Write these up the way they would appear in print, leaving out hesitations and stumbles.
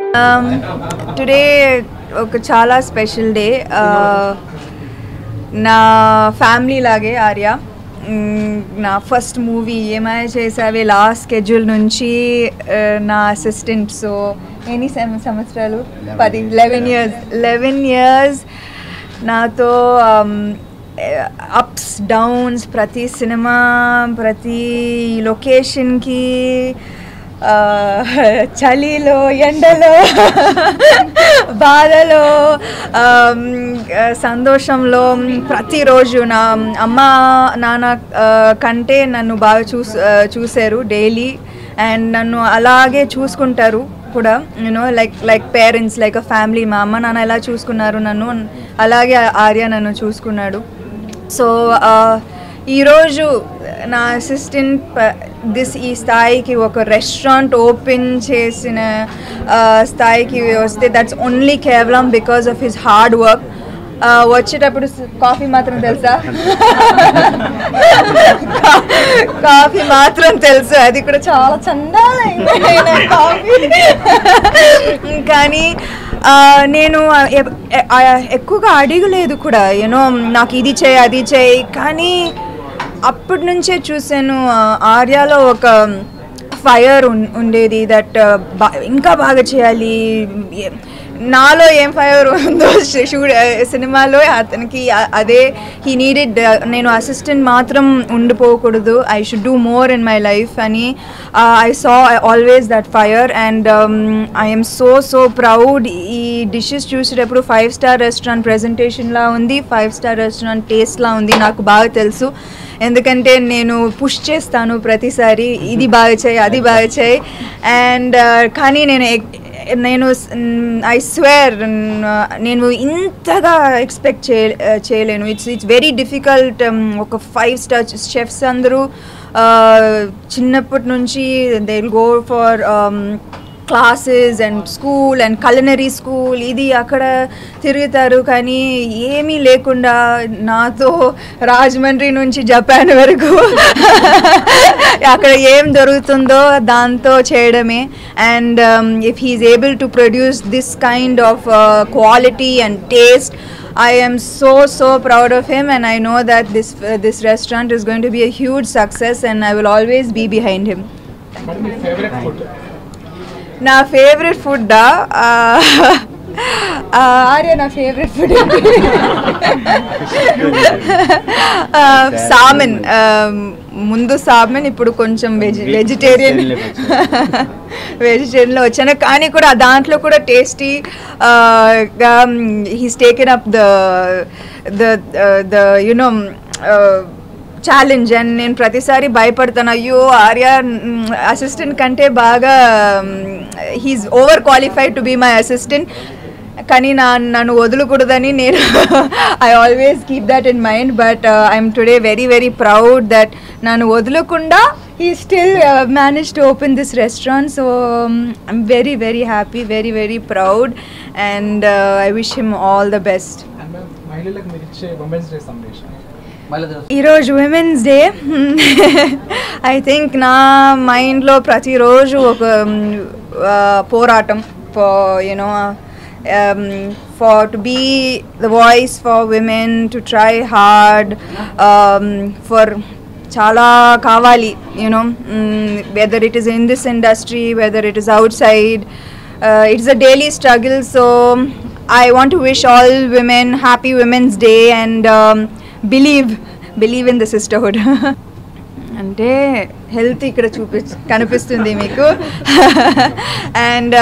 Today ఒక చాలా special day. నా ఫ్యామిలీ లాగే ఆర్య. నా ఫస్ట్ మూవీ ఏమైనా చేసావే లాస్ట్ స్కెడ్యూల్ నుంచి నా అసిస్టెంట్. సో ఎన్ని సంవత్సరాలు? 11 ఇయర్స్ నాతో అప్స్ డౌన్స్, ప్రతి సినిమా, ప్రతి లొకేషన్కి, చలిలో, ఎండలో, బాధలో, సంతోషంలో, ప్రతిరోజు నా అమ్మ నాన్న కంటే నన్ను బాగా చూశారు డైలీ. అండ్ నన్ను అలాగే చూసుకుంటారు కూడా, you know like parents, like a family. మా అమ్మ నాన్న ఎలా చూసుకున్నారు నన్ను, అలాగే ఆర్య నన్ను చూసుకున్నాడు. సో ఈరోజు నా అసిస్టెంట్ ఈ స్థాయికి, ఒక రెస్టారెంట్ ఓపెన్ చేసిన స్థాయికి వస్తే దట్స్ ఓన్లీ కేవలం because of his hard work. వచ్చేటప్పుడు కాఫీ మాత్రం తెలుసా? కాఫీ మాత్రం తెలుసు, అది కూడా చాలా చందాలైన కాఫీ. కానీ నేను ఎక్కువగా అడగలేదు కూడా, యూనో నాకు ఇది చేయి అది చేయి. కానీ అప్పటి నుంచే చూసాను ఆర్యాలో ఒక ఫైర్ ఉండేది, దట్ ఇంకా బాగా చేయాలి. నాలో ఏం ఫైర్ ఉందో సినిమాలో అతనికి అదే. హీ నీడెడ్, నేను అసిస్టెంట్ మాత్రం ఉండిపోకూడదు, I should do more in my life అని. I saw always that fire. And I'm so proud. ఈ డిషెస్ చూసేటప్పుడు 5 స్టార్ రెస్టారెంట్ ప్రెజెంటేషన్లా ఉంది, 5 స్టార్ రెస్టారెంట్ టేస్ట్లా ఉంది. నాకు బాగా తెలుసు, ఎందుకంటే నేను పుష్ చేస్తాను ప్రతిసారి, ఇది బాగా చేయి అది బాగా చేయి. అండ్ కానీ నేను ఐ స్వేర్ నేను ఇంతగా ఎక్స్పెక్ట్ చేయలేను. It's very difficult. ఒక 5 స్టార్ షెఫ్స్ అందరూ చిన్నప్పటి నుంచి they will go for classes and school and culinary school, ఇది అక్కడ తిరుగుతారు. కానీ ఏమీ లేకుండా నాతో రాజమండ్రి నుంచి జపాన్ వరకు అక్కడ ఏం దొరుకుతుందో దాంతో చేయడమే. And if he is able to produce this kind of quality and taste, I am so proud of him, and I know that this restaurant is going to be a huge success, and I will always be behind him. What is your favorite food? నా favourite food Arya, నా favourite food సామన్. ముందు సామన్, ఇప్పుడు కొంచెం వెజిటేరియన్లో వచ్చాను. కానీ కూడా దాంట్లో కూడా tasty he's taken up the you know challenge. And నేను ప్రతిసారి భయపడతాను, అయ్యో ఆర్య అసిస్టెంట్ కంటే బాగా he's over qualified to be my assistant. కానీ నన్ను వదలకూడదని నేను I always keep that in mind. But I'm today very proud that నన్ను వదలకుండా he still managed to open this restaurant. So I'm very happy, very proud, and I wish him all the best. And మహిళలకు మీరు ఇచ్చే women's day సందేశం? ఈరోజు women's day, I think నా మైండ్లో ప్రతిరోజు ఒక పోరాటం for to be the voice for women, to try hard, for chala kavali, whether it is in this industry, whether it is outside, it's a daily struggle. So I want to wish all women happy Women's Day, and believe in the sisterhood. అంటే health ఇక్కడ కనిపిస్తుంది మీకు. And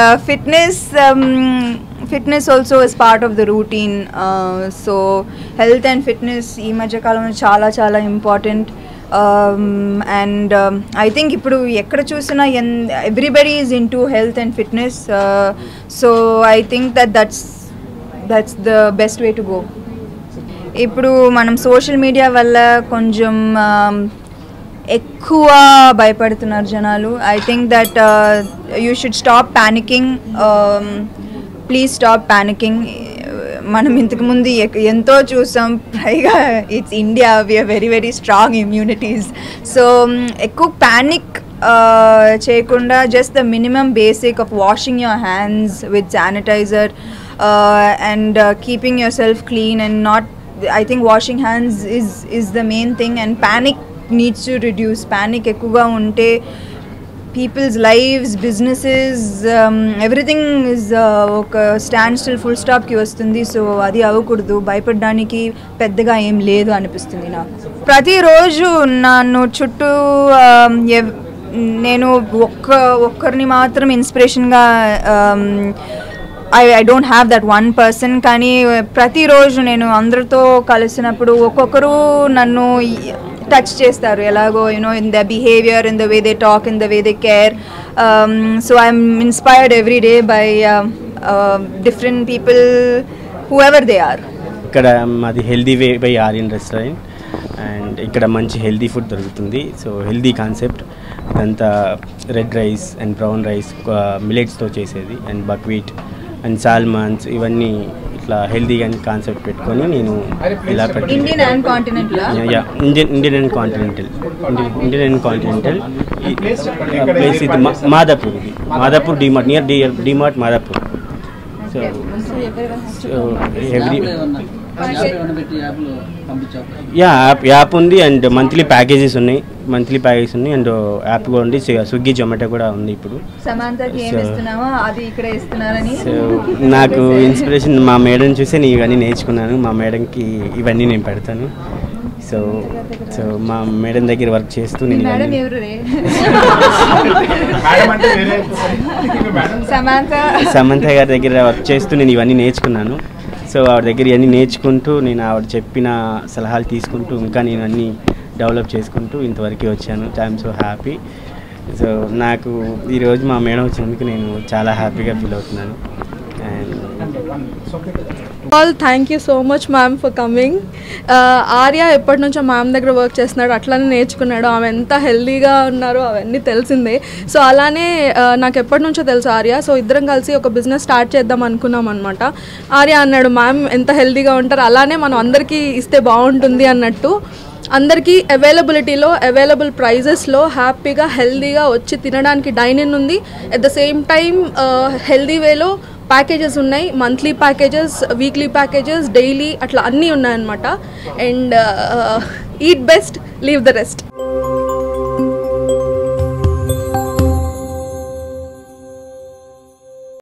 fitness also is part of the routine. So health and fitness ఈ మధ్యకాలంలో చాలా important. And I think ఇప్పుడు ఎక్కడ చూసినా everybody is into health and fitness. So I think that's the best way to go. ఇప్పుడు మనం social media వల్ల కొంచెం ఎక్కువ భయపడుతున్నారు జనాలు. I think that you should stop panicking. Please stop panicking. మనం ఇంతకుముందు ఎంతో చూసాం, పైగా it's India, we are very strong immunities. So ఎక్కువ ప్యానిక్ చేయకుండా just the minimum basic of washing your hands with sanitiser and keeping your self clean and not I think washing hands is the main thing, and panic needs to reduce. Panic ఎక్కువగా ఉంటే people's lives, businesses, everything is ఒక stand still full స్టాప్కి వస్తుంది. So అది అవ్వకూడదు. భయపడడానికి పెద్దగా ఏం లేదు అనిపిస్తుంది నాకు. ప్రతిరోజు నన్ను చుట్టూ నేను ఒక్కరిని మాత్రం ఇన్స్పిరేషన్గా I don't have that one person, కానీ ప్రతిరోజు నేను అందరితో కలిసినప్పుడు ఒక్కొక్కరు నన్ను టచ్ చేస్తారు ఎలాగో in their behavior, in the way they talk, in the way they care. So I'm inspired every day by different people, whoever they are. ఇక్కడ మాది healthy way by Aryan restaurant and ఇక్కడ మంచి హెల్దీ ఫుడ్ దొరుకుతుంది. So healthy concept ఇదంతా red rice and brown rice మిలెట్స్తో చేసేది and buckwheat and salmons ఇవన్నీ ఇట్లా హెల్దీగా కాన్సెప్ట్ పెట్టుకొని నేను ఇలా ఇండియన్ అండ్ కాంటినెంటల్ ప్లేస్ ఇది Madhapur DMart near DMart Madhapur. So every app ఉంది అండ్ మంత్లీ ప్యాకేజెస్ ఉన్నాయి అండ్ యాప్ కూడా ఉంది. స్విగ్గీ జొమాటో కూడా ఉంది ఇప్పుడు. సో నాకు ఇన్స్పిరేషన్ మా మేడం చూసి నేను ఇవన్నీ నేర్చుకున్నాను. మా మేడంకి ఇవన్నీ నేను పెడతాను. సో మా మేడం దగ్గర వర్క్ చేస్తూ నేను సమంత గారి దగ్గర వర్క్ చేస్తూ నేను ఇవన్నీ నేర్చుకున్నాను. సో ఆవిడ దగ్గర ఇవన్నీ నేర్చుకుంటూ నేను ఆవిడ చెప్పిన సలహాలు తీసుకుంటూ ఇంకా నేను అన్నీ డెవలప్ చేసుకుంటూ ఇంతవరకు వచ్చాను. I'm so happy. సో నాకు ఈరోజు మా మేడం వచ్చినందుకు నేను చాలా హ్యాపీగా ఫీల్ అవుతున్నాను. All thank you so much ma'am for coming. Arya ఎప్పటి నుంచో మ్యామ్ దగ్గర వర్క్ చేస్తున్నాడు, అట్లానే నేర్చుకున్నాడు. ఆమె ఎంత హెల్దీగా ఉన్నారో అవన్నీ తెలిసిందే. సో అలానే నాకు ఎప్పటి నుంచో తెలుసు ఆర్య. సో ఇద్దరం కలిసి ఒక బిజినెస్ స్టార్ట్ చేద్దాం అనుకున్నాం అనమాట. ఆర్య అన్నాడు మ్యామ్ ఎంత హెల్దీగా ఉంటారు, అలానే మనం అందరికీ ఇస్తే బాగుంటుంది అన్నట్టు. అందరికీ అవైలబుల్ ప్రైజెస్లో హ్యాపీగా హెల్దీగా వచ్చి తినడానికి డైనింగ్ ఉంది. At the same time healthy వేలో ప్యాకేజెస్ ఉన్నాయి. Monthly packages, weekly packages, daily అట్లా అన్నీ ఉన్నాయన్నమాట. And eat best, leave the rest.